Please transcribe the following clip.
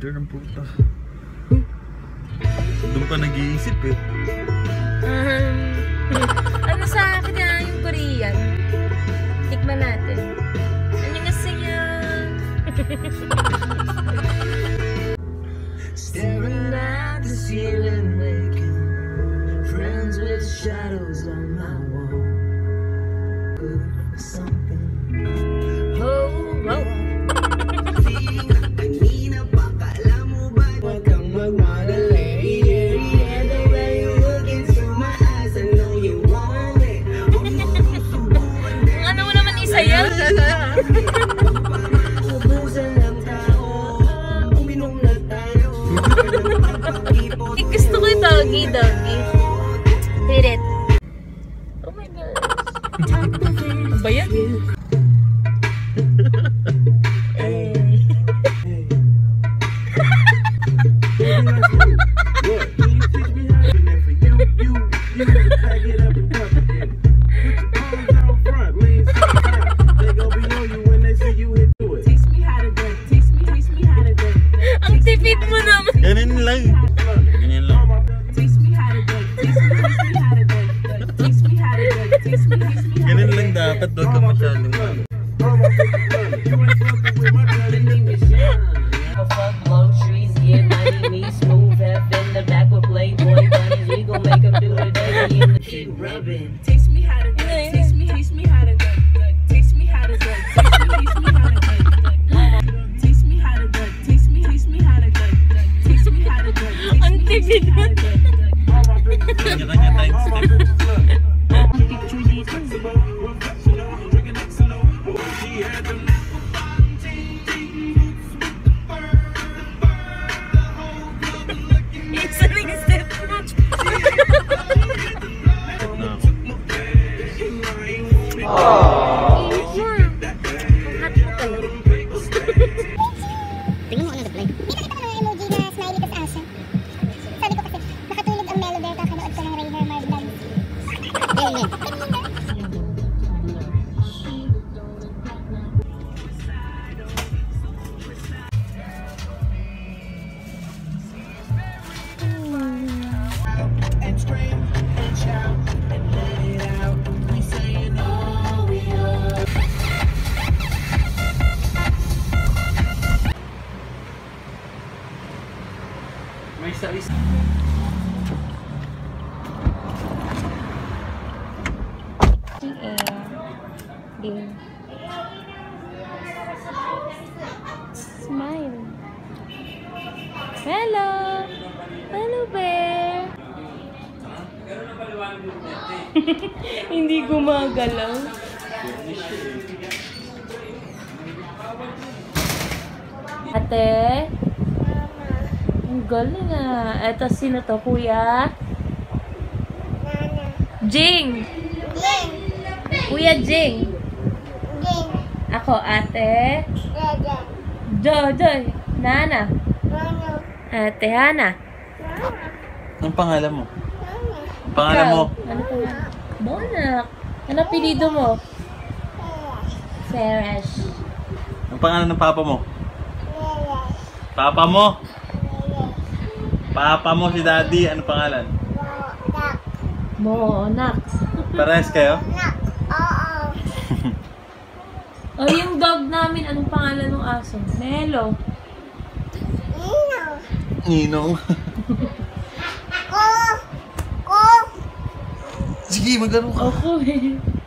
Order ng puta. Doon pa nag-iisip eh. Ano sa akin na yung Korean? Tikman natin. Annyeonghaseyo. Staring at the ceiling, making friends with shadows on my wall. Good for something. Oh, oh. Kanina pa, kala mo ba? Huwag kang magmadali. Yeah, the way you look into my eyes, I know you want it. Ano mo naman isa yan? Gusto ko yung doggy. Hit it. Oh my God. Ano ba yan? Ang tipid mo naman. Ganun lang. Ganyan lang. Ganun lang dapat. Huwag ka masyadong ano. Blow trees, yeah, money, me, smooth, half in the back with Playboy bunnies. We gon' make them do the day in the keep rubbing. Taste me how to do, taste me how to do, taste me how to do, taste me how to do, taste me how to do, taste me how to do, taste me how to do. Ang tipid mo. Kanya-kanya time step. Isa ring step. Tingnan mo ang nag-play. Pinakita ko ng emoji na smiley tas asa. Sabi ko kasi, nakatulog ang Melo there kakanood ko ng Ray Hermar vlog. Ayun. May isa-isa. Smile. Hello. Hello, bear. Hindi gumagalaw. Ate. Ang galing ah. Eto, sino to, kuya? Jing! Kuya Jing! Ako, ate? Joy! Nana? Ate Hana? Anong pangalan mo? Ang pangalan mo? Ano pangalan? Bonak! Ano apelido mo? Ferash. Ang pangalan ng papa mo? Papa mo? Papa mo si daddy, ano pangalan? Bonak. Parehas kayo? O yung dog namin, anong pangalan ng aso? Henlo. Ninong. Sige, maglaro ka. Ako eh.